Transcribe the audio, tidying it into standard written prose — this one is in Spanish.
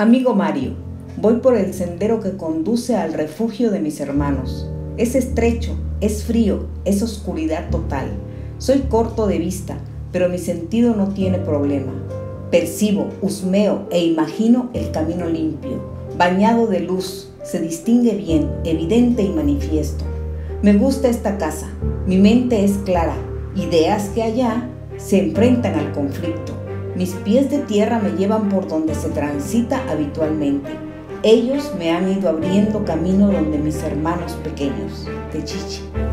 Amigo Mario, voy por el sendero que conduce al refugio de mis hermanos. Es estrecho, es frío, es oscuridad total. Soy corto de vista, pero mi sentido no tiene problema. Percibo, husmeo e imagino el camino limpio, bañado de luz, se distingue bien, evidente y manifiesto. Me gusta esta casa, mi mente es clara, ideas que allá se enfrentan al conflicto. Mis pies de tierra me llevan por donde se transita habitualmente. Ellos me han ido abriendo camino donde mis hermanos pequeños. Techichi.